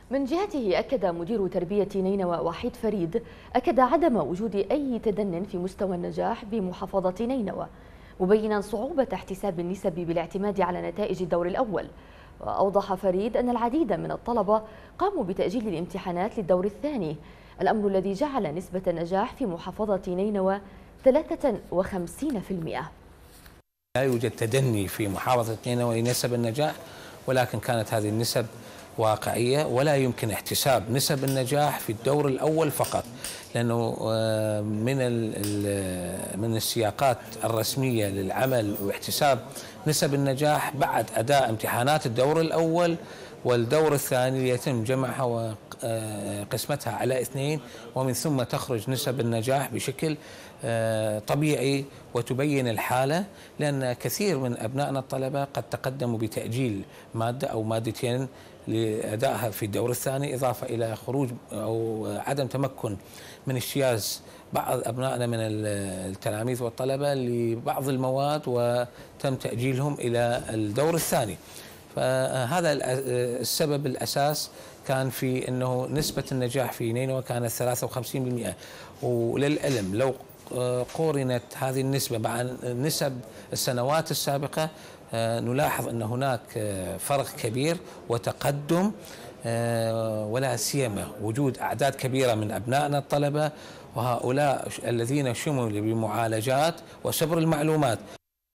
من جهته أكد مدير تربية نينوى وحيد فريد عدم وجود أي تدن في مستوى النجاح بمحافظة نينوى، مبينا صعوبة احتساب النسب بالاعتماد على نتائج الدور الأول. وأوضح فريد أن العديد من الطلبة قاموا بتأجيل الامتحانات للدور الثاني، الأمر الذي جعل نسبة النجاح في محافظة نينوى 53%. لا يوجد تدني في محافظة نينوى لنسب النجاح، ولكن كانت هذه النسب واقعية، ولا يمكن احتساب نسب النجاح في الدور الأول فقط، لأنه من السياقات الرسمية للعمل واحتساب نسب النجاح بعد أداء امتحانات الدور الأول والدور الثاني يتم جمعها وقسمتها على 2، ومن ثم تخرج نسب النجاح بشكل طبيعي وتبين الحالة، لأن كثير من أبنائنا الطلبة قد تقدموا بتأجيل مادة أو مادتين لأدائها في الدور الثاني، إضافة إلى خروج أو عدم تمكن من اجتياز بعض أبنائنا من التلاميذ والطلبة لبعض المواد وتم تأجيلهم إلى الدور الثاني. فهذا السبب الأساس كان في أنه نسبة النجاح في نينوى كانت 53%. وللعلم لو قورنت هذه النسبة مع نسب السنوات السابقة نلاحظ أن هناك فرق كبير وتقدم، ولا سيما وجود أعداد كبيرة من أبنائنا الطلبة، وهؤلاء الذين شملوا بمعالجات وسبر المعلومات